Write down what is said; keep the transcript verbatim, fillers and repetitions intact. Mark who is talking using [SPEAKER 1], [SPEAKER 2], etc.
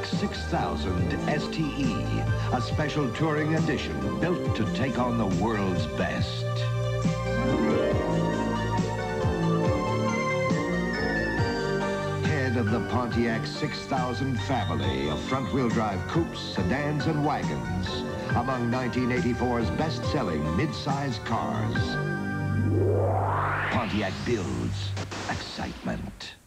[SPEAKER 1] Pontiac six thousand S T E, a special touring edition built to take on the world's best. Head of the Pontiac six thousand family of front-wheel drive coupes, sedans, and wagons, among nineteen eighty-four's best-selling mid-size cars. Pontiac builds excitement.